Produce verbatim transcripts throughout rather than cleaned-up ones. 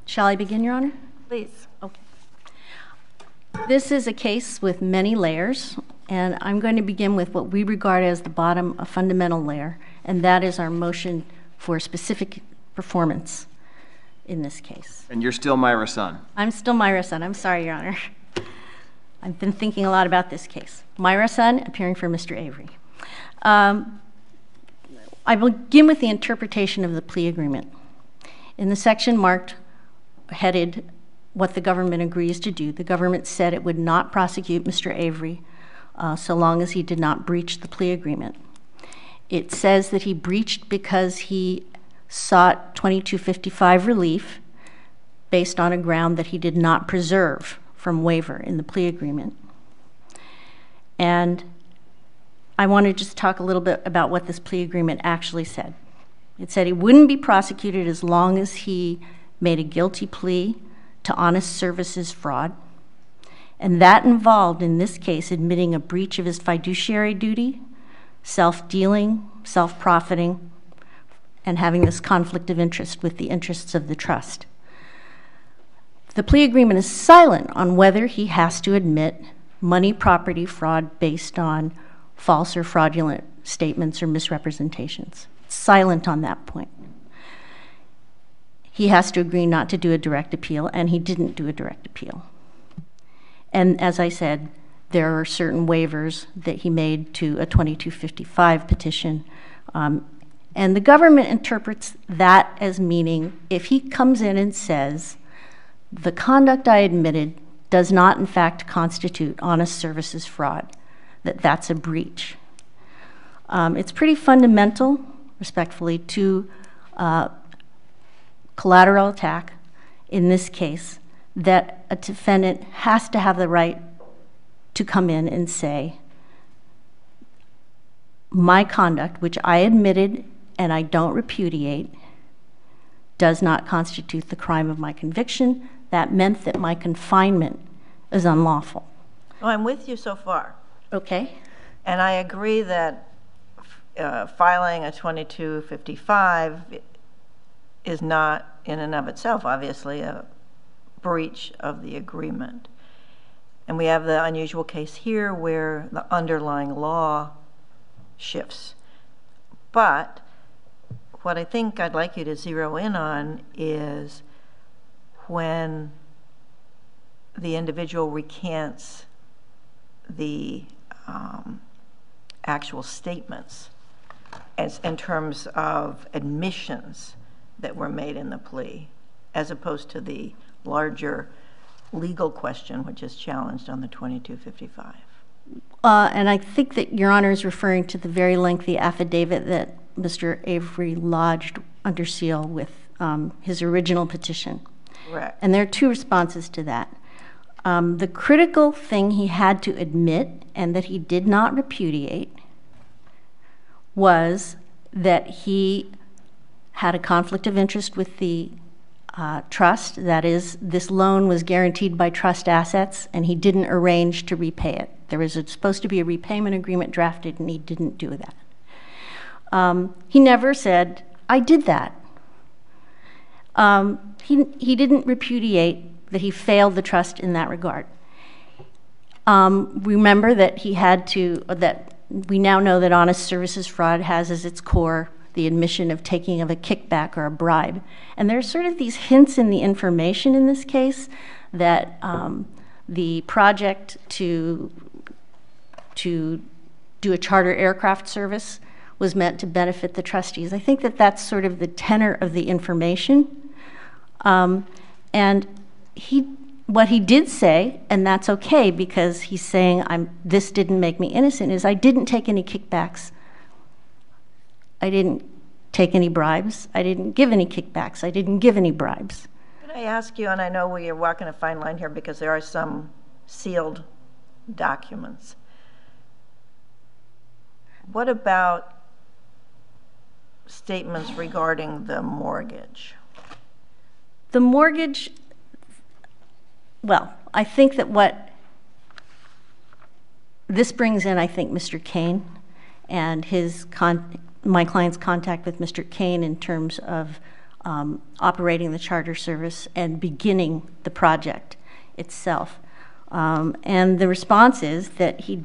Shall I begin, Your Honor? Please. Okay. This is a case with many layers, and I'm going to begin with what we regard as the bottom, a fundamental layer, and that is our motion for specific performance in this case. And you're still Myra's son? I'm still Myra's son. I'm sorry, Your Honor. I've been thinking a lot about this case. Myra's son, appearing for Mister Avery. Um, I will begin with the interpretation of the plea agreement. In the section marked, headed, what the government agrees to do, the government said it would not prosecute Mister Avery uh, so long as he did not breach the plea agreement. It says that he breached because he sought twenty-two fifty-five relief based on a ground that he did not preserve from waiver in the plea agreement. And I want to just talk a little bit about what this plea agreement actually said. It said he wouldn't be prosecuted as long as he made a guilty plea to honest services fraud. And that involved, in this case, admitting a breach of his fiduciary duty, self-dealing, self-profiting, and having this conflict of interest with the interests of the trust. The plea agreement is silent on whether he has to admit money property fraud based on false or fraudulent statements or misrepresentations. It's silent on that point. He has to agree not to do a direct appeal, and he didn't do a direct appeal. And as I said, there are certain waivers that he made to a twenty-two fifty-five petition. Um, and the government interprets that as meaning if he comes in and says, the conduct I admitted does not in fact constitute honest services fraud, that that's a breach. Um, it's pretty fundamental, respectfully, to uh, collateral attack in this case that a defendant has to have the right to come in and say, my conduct, which I admitted and I don't repudiate, does not constitute the crime of my conviction. That meant that my confinement is unlawful. Oh, I'm with you so far. Okay. And I agree that uh, filing a twenty-two fifty-five is not in and of itself, obviously, a breach of the agreement. And we have the unusual case here where the underlying law shifts. But what I think I'd like you to zero in on is when the individual recants the um, actual statements as in terms of admissions that were made in the plea, as opposed to the larger legal question which is challenged on the twenty-two fifty-five. Uh, and I think that Your Honor is referring to the very lengthy affidavit that Mister Avery lodged under seal with um, his original petition. Correct. And there are two responses to that. Um, the critical thing he had to admit and that he did not repudiate was that he had a conflict of interest with the uh, trust. That is, this loan was guaranteed by trust assets and he didn't arrange to repay it. There was a, supposed to be a repayment agreement drafted and he didn't do that. Um, he never said, I did that. Um, he, he didn't repudiate that he failed the trust in that regard. Um, remember that he had to, that we now know that honest services fraud has as its core the admission of taking of a kickback or a bribe. And there's sort of these hints in the information in this case that um, the project to, to do a charter aircraft service was meant to benefit the trustees. I think that that's sort of the tenor of the information. Um, and he, what he did say, and that's okay because he's saying I'm, this didn't make me innocent, is I didn't take any kickbacks. I didn't take any bribes. I didn't give any kickbacks. I didn't give any bribes. Can I ask you, and I know we are walking a fine line here because there are some sealed documents. What about statements regarding the mortgage? The mortgage, well, I think that what this brings in, I think, Mister Kane and his con my client's contact with Mister Kane in terms of um, operating the charter service and beginning the project itself. Um, and the response is that he,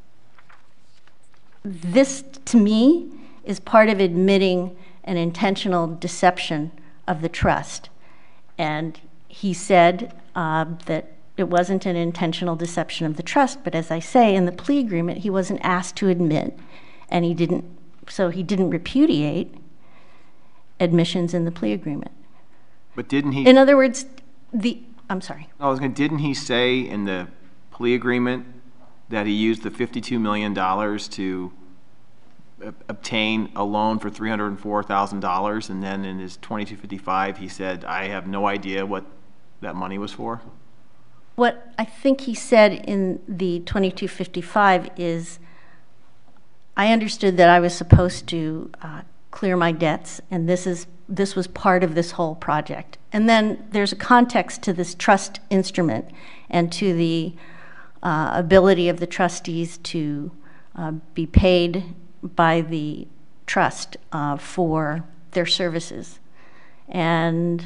this to me is part of admitting an intentional deception of the trust. And he said uh, that it wasn't an intentional deception of the trust, but as I say, in the plea agreement, he wasn't asked to admit, and he didn't, so he didn't repudiate admissions in the plea agreement. But didn't he? In other words, the, I'm sorry. I was going. Didn't he say in the plea agreement that he used the fifty-two million dollars to obtain a loan for three hundred four thousand dollars, and then in his twenty-two fifty-five he said, I have no idea what that money was for? What I think he said in the twenty-two fifty-five is, I understood that I was supposed to uh, clear my debts, and this is this was part of this whole project. And then there's a context to this trust instrument and to the uh, ability of the trustees to uh, be paid by the trust uh, for their services. And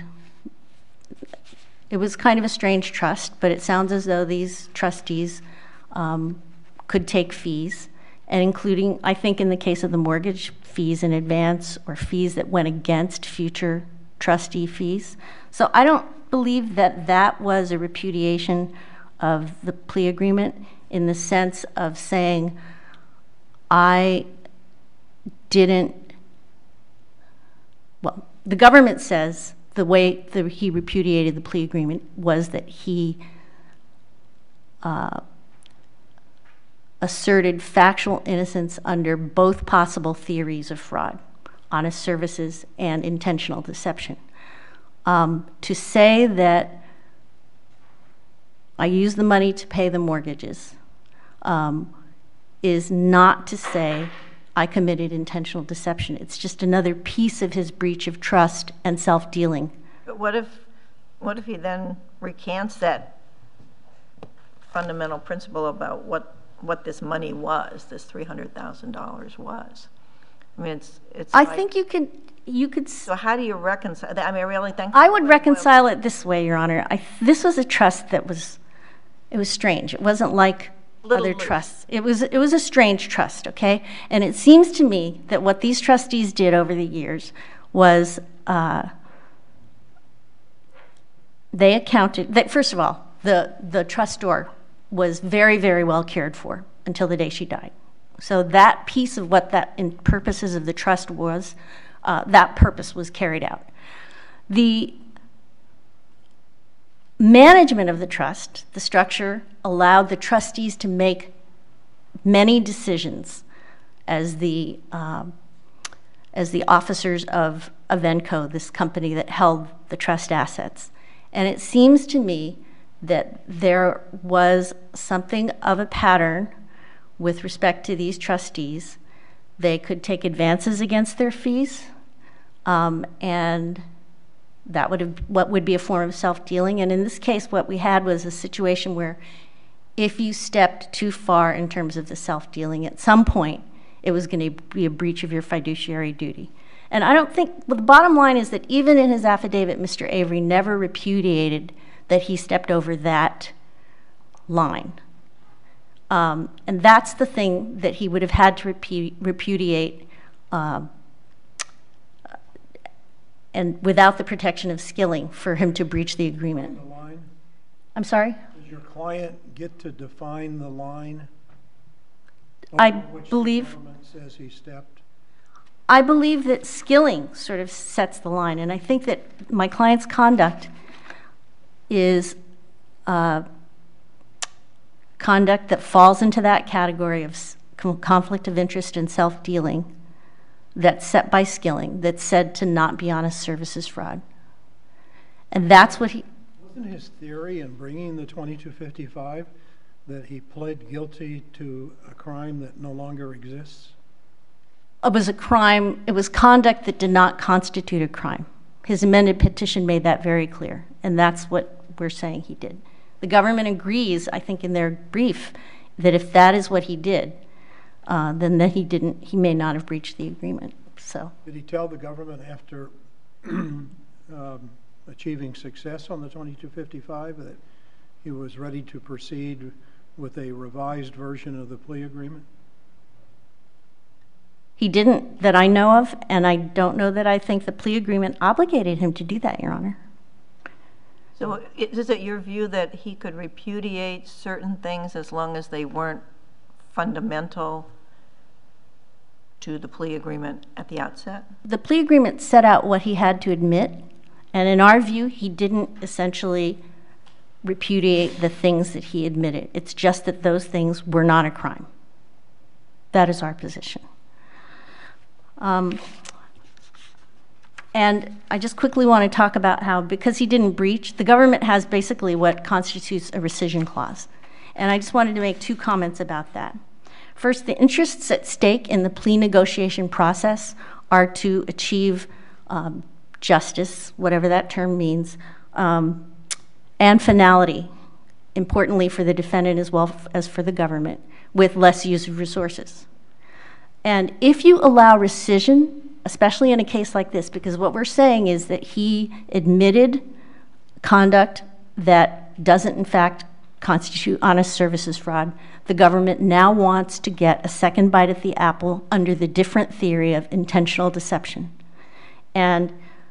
it was kind of a strange trust, but it sounds as though these trustees um, could take fees, and including, I think in the case of the mortgage, fees in advance or fees that went against future trustee fees. So I don't believe that that was a repudiation of the plea agreement in the sense of saying, I didn't, well, the government says the way that he repudiated the plea agreement was that he uh, asserted factual innocence under both possible theories of fraud, honest services and intentional deception. Um, to say that I used the money to pay the mortgages um, is not to say I committed intentional deception. It's just another piece of his breach of trust and self-dealing. But what if, what if he then recants that fundamental principle about what what this money was, this three hundred thousand dollars was? I mean, it's it's. I like, think you could you could. So how do you reconcile that? I mean, I really think. I would reconcile it this way, Your Honor. I, this was a trust that was, it was strange. It wasn't like other loose. trusts. It was it was a strange trust, okay? And it seems to me that what these trustees did over the years was uh, they accounted that, first of all, the the trustor was very, very well cared for until the day she died. So that piece of what that in purposes of the trust was, uh, that purpose was carried out. The management of the trust, the structure, allowed the trustees to make many decisions as the um, as the officers of Avenco, this company that held the trust assets. And it seems to me that there was something of a pattern with respect to these trustees. They could take advances against their fees, um, and that would have what would be a form of self-dealing. And in this case, what we had was a situation where if you stepped too far in terms of the self-dealing, at some point it was going to be a breach of your fiduciary duty. And I don't think, well, the bottom line is that even in his affidavit, Mister Avery never repudiated that he stepped over that line. Um, and that's the thing that he would have had to repu repudiate um, and without the protection of skilling for him to breach the agreement. The line? I'm sorry? Does your client get to define the line? I which believe- the government says he stepped? I believe that skilling sort of sets the line, and I think that my client's conduct is uh, conduct that falls into that category of conflict of interest and self-dealing that's set by skilling, that's said to not be honest services fraud. And that's what he... Wasn't his theory in bringing the twenty-two fifty-five that he pled guilty to a crime that no longer exists? It was a crime, it was conduct that did not constitute a crime. His amended petition made that very clear, and that's what we're saying he did. The government agrees, I think in their brief, that if that is what he did, uh, then that he didn't, he may not have breached the agreement, so. Did he tell the government after um, achieving success on the twenty-two fifty-five, that he was ready to proceed with a revised version of the plea agreement? He didn't, that I know of, and I don't know that I think the plea agreement obligated him to do that, Your Honor. So is it your view that he could repudiate certain things as long as they weren't fundamental to the plea agreement at the outset? The plea agreement set out what he had to admit, and in our view, he didn't essentially repudiate the things that he admitted. It's just that those things were not a crime. That is our position. Um, and I just quickly want to talk about how, because he didn't breach, the government has basically what constitutes a rescission clause. And I just wanted to make two comments about that. First, the interests at stake in the plea negotiation process are to achieve um, justice, whatever that term means, um, and finality, importantly for the defendant as well as for the government, with less use of resources. And if you allow rescission, especially in a case like this, because what we're saying is that he admitted conduct that doesn't in fact constitute honest services fraud, the government now wants to get a second bite at the apple under the different theory of intentional deception. And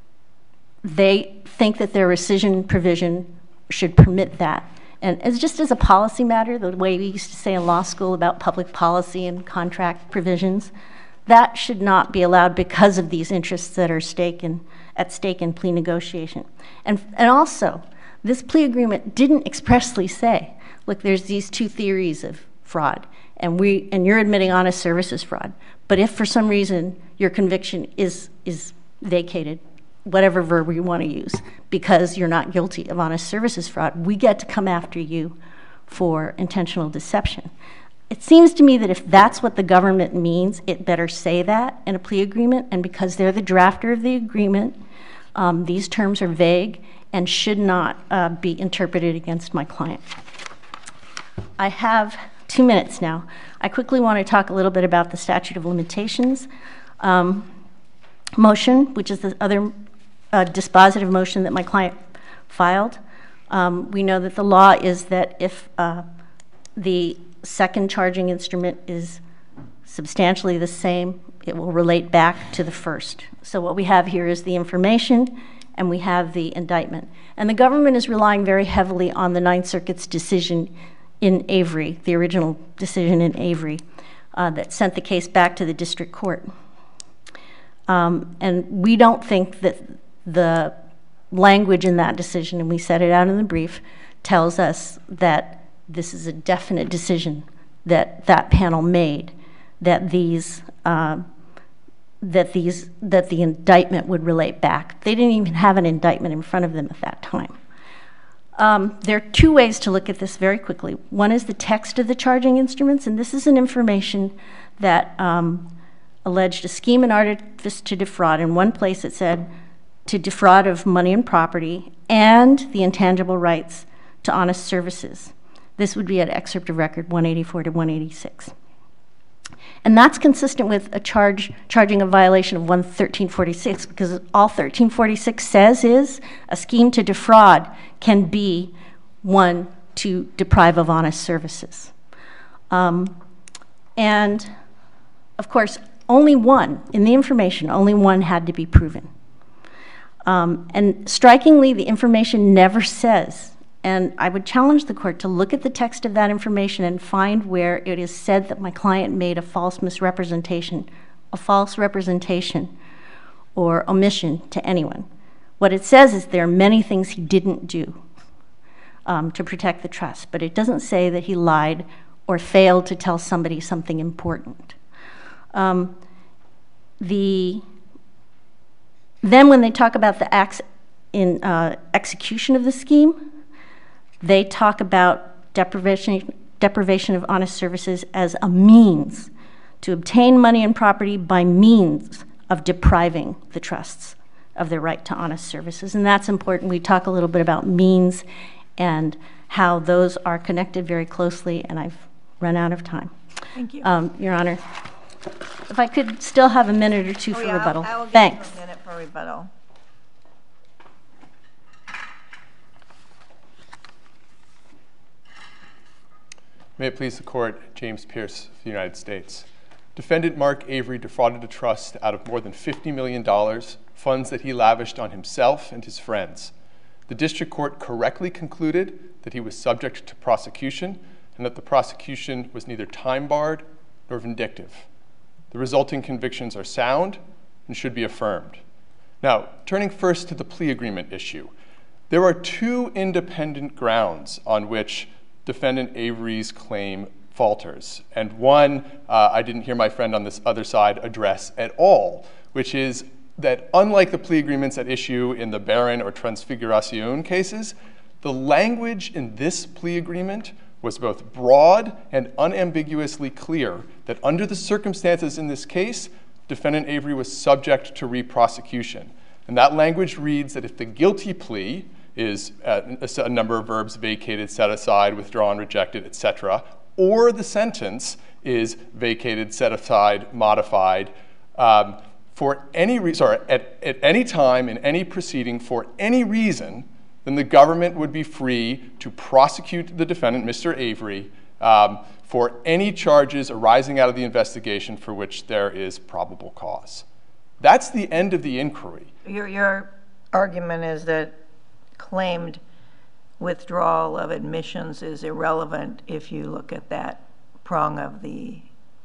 they think that their rescission provision should permit that. And it's just as a policy matter, the way we used to say in law school about public policy and contract provisions, that should not be allowed because of these interests that are stake in, at stake in plea negotiation. And, and also, this plea agreement didn't expressly say, look, there's these two theories of fraud, and, we, and you're admitting honest services fraud. But if for some reason your conviction is, is vacated, whatever verb you want to use, because you're not guilty of honest services fraud, we get to come after you for intentional deception. It seems to me that if that's what the government means, it better say that in a plea agreement, and because they're the drafter of the agreement, um, these terms are vague and should not uh, be interpreted against my client. I have two minutes now. I quickly want to talk a little bit about the statute of limitations um, motion, which is the other uh, dispositive motion that my client filed. Um, we know that the law is that if uh, the second charging instrument is substantially the same, it will relate back to the first. So what we have here is the information, and we have the indictment. And the government is relying very heavily on the Ninth Circuit's decision in Avery, the original decision in Avery, uh, that sent the case back to the district court. Um, and we don't think that the language in that decision, and we set it out in the brief, tells us that this is a definite decision that that panel made, that these, uh, that these, that the indictment would relate back. They didn't even have an indictment in front of them at that time. Um, there are two ways to look at this very quickly. One is the text of the charging instruments, and this is an information that um, alleged a scheme and artifice to defraud. In one place it said to defraud of money and property and the intangible rights to honest services. This would be at excerpt of record one eighty-four to one eighty-six. And that's consistent with a charge charging a violation of one thirteen forty-six, because all thirteen forty-six says is a scheme to defraud can be one to deprive of honest services. Um, and of course, only one, in the information, only one had to be proven. Um, and strikingly, the information never says, and I would challenge the court to look at the text of that information and find where it is said that my client made a false misrepresentation, a false representation or omission to anyone. What it says is there are many things he didn't do um, to protect the trust, but it doesn't say that he lied or failed to tell somebody something important. Um, the, then when they talk about the acts in uh, execution of the scheme, they talk about deprivation, deprivation of honest services as a means to obtain money and property by means of depriving the trusts of their right to honest services. And that's important. We talk a little bit about means and how those are connected very closely, and I've run out of time. Thank you. Um, Your Honor, if I could still have a minute or two oh, for yeah, rebuttal. I will, I will give Thanks. you a minute for rebuttal. May it please the court, James Pierce of the United States. Defendant Mark Avery defrauded a trust out of more than fifty million dollars, funds that he lavished on himself and his friends. The district court correctly concluded that he was subject to prosecution and that the prosecution was neither time-barred nor vindictive. The resulting convictions are sound and should be affirmed. Now, turning first to the plea agreement issue, there are two independent grounds on which defendant Avery's claim falters, and one uh, I didn't hear my friend on this other side address at all, which is that unlike the plea agreements at issue in the Barron or Transfiguracion cases, the language in this plea agreement was both broad and unambiguously clear that under the circumstances in this case, defendant Avery was subject to re-prosecution. And that language reads that if the guilty plea is uh, a, a number of verbs vacated, set aside, withdrawn, rejected, et cetera, or the sentence is vacated, set aside, modified, um, for any re- sorry, at, at any time in any proceeding for any reason, then the government would be free to prosecute the defendant, Mister Avery, um, for any charges arising out of the investigation for which there is probable cause. That's the end of the inquiry. Your, your argument is that claimed withdrawal of admissions is irrelevant if you look at that prong of the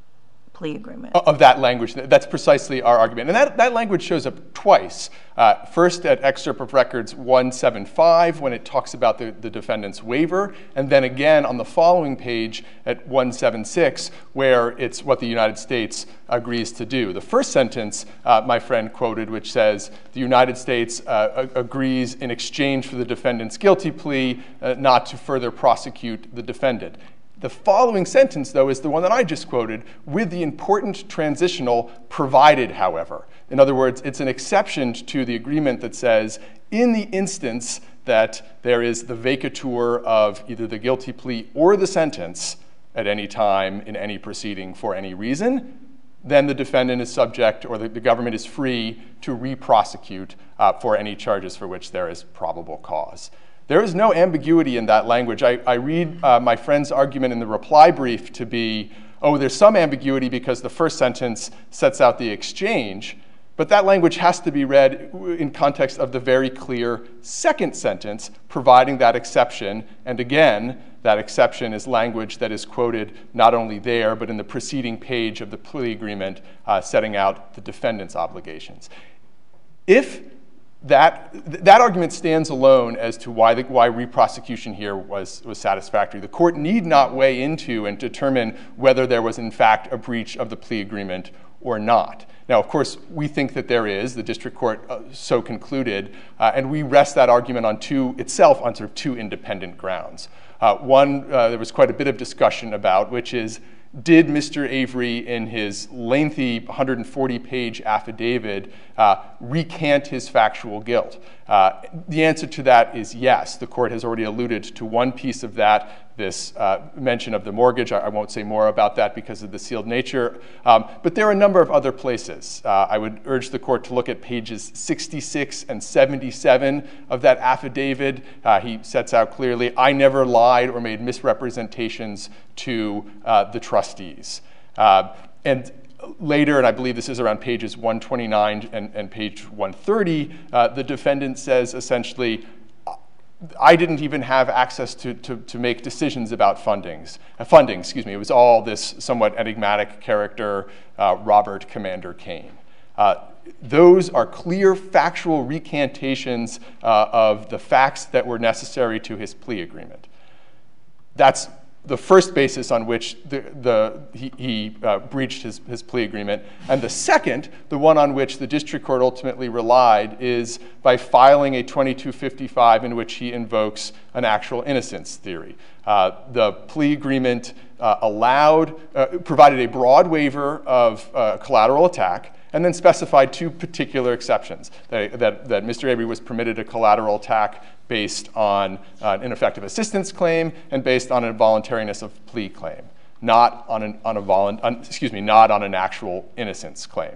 plea agreement. Of that language. That's precisely our argument. And that, that language shows up twice. Uh, first at excerpt of records one seventy-five when it talks about the, the defendant's waiver, and then again on the following page at one seventy-six where it's what the United States agrees to do. The first sentence uh, my friend quoted, which says, the United States uh, agrees in exchange for the defendant's guilty plea uh, not to further prosecute the defendant. The following sentence, though, is the one that I just quoted, with the important transitional provided, however. In other words, it's an exception to the agreement that says, in the instance that there is the vacatur of either the guilty plea or the sentence at any time in any proceeding for any reason, then the defendant is subject, or the, the government is free to re-prosecute uh, for any charges for which there is probable cause. There is no ambiguity in that language. I, I read uh, my friend's argument in the reply brief to be, oh, there's some ambiguity because the first sentence sets out the exchange, but that language has to be read in context of the very clear second sentence providing that exception. And again, that exception is language that is quoted not only there, but in the preceding page of the plea agreement uh, setting out the defendant's obligations. If That, that argument stands alone as to why, the, why re-prosecution here was, was satisfactory. The court need not weigh into and determine whether there was in fact a breach of the plea agreement or not. Now, of course, we think that there is. The district court uh, so concluded, uh, and we rest that argument on two, itself on sort of two independent grounds. Uh, one, uh, there was quite a bit of discussion about, which is, did Mister Avery, in his lengthy one hundred forty page affidavit, uh, recant his factual guilt? Uh, the answer to that is yes. The court has already alluded to one piece of that, this uh, mention of the mortgage. I, I won't say more about that because of the sealed nature. Um, but there are a number of other places. Uh, I would urge the court to look at pages sixty-six and seventy-seven of that affidavit. Uh, he sets out clearly, I never lied or made misrepresentations to uh, the trustees. Uh, and later, and I believe this is around pages one twenty-nine and, and page one thirty, uh, the defendant says essentially, I didn't even have access to, to, to make decisions about fundings, uh, funding. Excuse me. It was all this somewhat enigmatic character, uh, Robert Commander Kane. Uh, those are clear factual recantations uh, of the facts that were necessary to his plea agreement. That's the first basis on which the, the, he, he uh, breached his, his plea agreement. And the second, the one on which the district court ultimately relied, is by filing a twenty-two fifty-five in which he invokes an actual innocence theory. Uh, the plea agreement uh, allowed, uh, provided a broad waiver of uh, collateral attack, and then specified two particular exceptions, that, that, that Mister Avery was permitted a collateral attack based on uh, an ineffective assistance claim and based on a voluntariness of plea claim, not on, an, on a volun, on, excuse me, not on an actual innocence claim.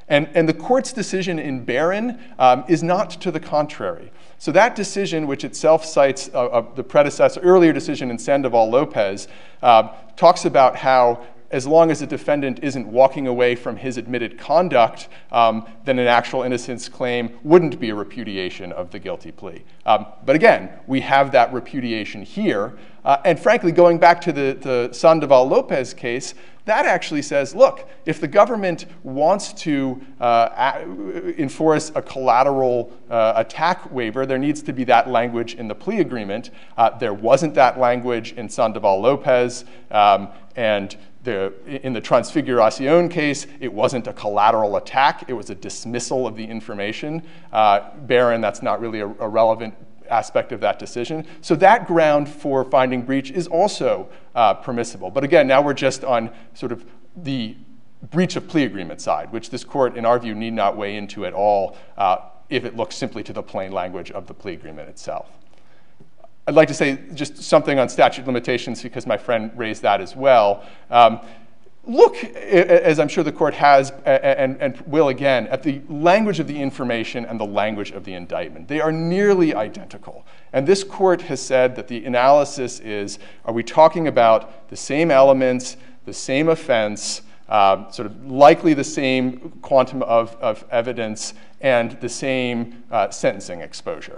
And, and the court's decision in Barron um, is not to the contrary. So that decision, which itself cites uh, uh, the predecessor, earlier decision in Sandoval-Lopez, uh, talks about how as long as the defendant isn't walking away from his admitted conduct, um, then an actual innocence claim wouldn't be a repudiation of the guilty plea. Um, but again, we have that repudiation here. Uh, and frankly, going back to the, the Sandoval-Lopez case, that actually says, look, if the government wants to uh, enforce a collateral uh, attack waiver, there needs to be that language in the plea agreement. Uh, there wasn't that language in Sandoval-Lopez, um, and the, in the Transfiguración case, it wasn't a collateral attack, it was a dismissal of the information. Uh, Barron, that's not really a, a relevant aspect of that decision. So that ground for finding breach is also uh, permissible. But again, now we're just on sort of the breach of plea agreement side, which this court, in our view, need not weigh into at all uh, if it looks simply to the plain language of the plea agreement itself. I'd like to say just something on statute of limitations because my friend raised that as well. Um, Look, as I'm sure the court has and, and will again, at the language of the information and the language of the indictment. They are nearly identical. And this court has said that the analysis is, are we talking about the same elements, the same offense, uh, sort of likely the same quantum of, of evidence, and the same uh, sentencing exposure?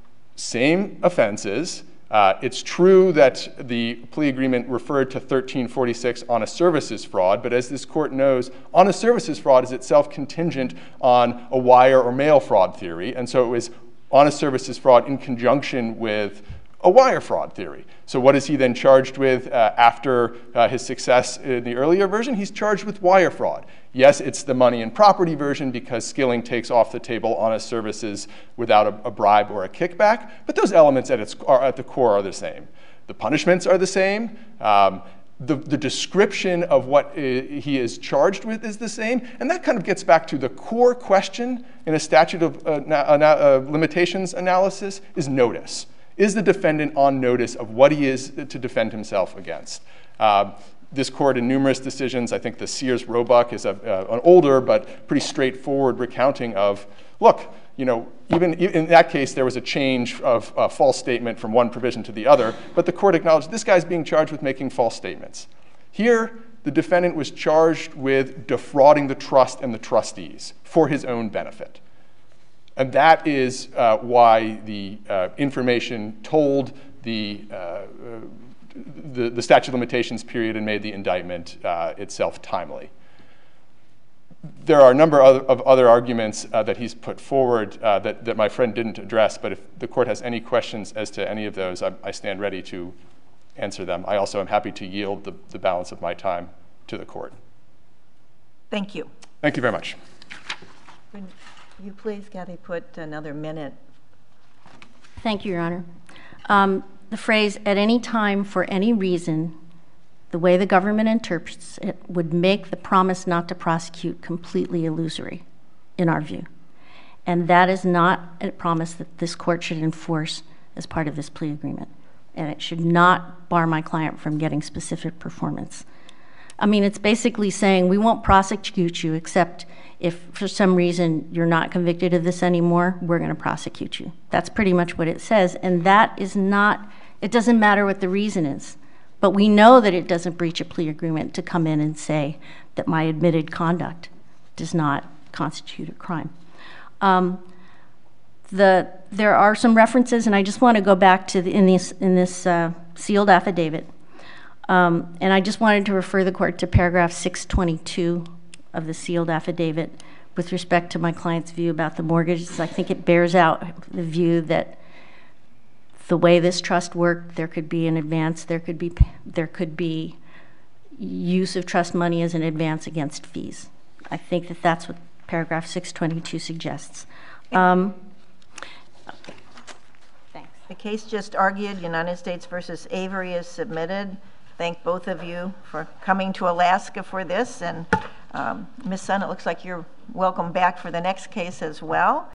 Same offenses. Uh, it's true that the plea agreement referred to thirteen forty-six honest services fraud, but as this court knows, honest services fraud is itself contingent on a wire or mail fraud theory, and so it was honest services fraud in conjunction with a wire fraud theory. So what is he then charged with uh, after uh, his success in the earlier version? He's charged with wire fraud. Yes, it's the money and property version because Skilling takes off the table honest services without a, a bribe or a kickback, but those elements at, its, are, at the core are the same. The punishments are the same. Um, the, the description of what uh, he is charged with is the same, and that kind of gets back to the core question in a statute of uh, na- uh, limitations analysis is notice. Is the defendant on notice of what he is to defend himself against? Uh, this court in numerous decisions, I think the Sears-Roebuck is a, uh, an older but pretty straightforward recounting of, look, you know, even in that case there was a change of a false statement from one provision to the other, but the court acknowledged this guy's being charged with making false statements. Here, the defendant was charged with defrauding the trust and the trustees for his own benefit. And that is uh, why the uh, information told the, uh, uh, the, the statute of limitations period and made the indictment uh, itself timely. There are a number of, of other arguments uh, that he's put forward uh, that, that my friend didn't address, but if the court has any questions as to any of those, I, I stand ready to answer them. I also am happy to yield the, the balance of my time to the court. Thank you. Thank you very much. You please, Kathy, put another minute. Thank you, Your Honor. Um, the phrase, at any time for any reason, the way the government interprets it would make the promise not to prosecute completely illusory, in our view. And that is not a promise that this court should enforce as part of this plea agreement. And it should not bar my client from getting specific performance. I mean, it's basically saying we won't prosecute you except if for some reason you're not convicted of this anymore, we're going to prosecute you. That's pretty much what it says. And that is not, it doesn't matter what the reason is. But we know that it doesn't breach a plea agreement to come in and say that my admitted conduct does not constitute a crime. Um, the, there are some references, and I just want to go back to the, in this, in this uh, sealed affidavit. Um, and I just wanted to refer the court to paragraph six twenty-two of the sealed affidavit with respect to my client's view about the mortgages. I think it bears out the view that the way this trust worked, there could be an advance, there could be, there could be use of trust money as an advance against fees. I think that that's what paragraph six twenty-two suggests. Um, okay. Thanks. The case just argued, United States versus Avery, is submitted. Thank both of you for coming to Alaska for this. And um, Miz Sun, it looks like you're welcome back for the next case as well.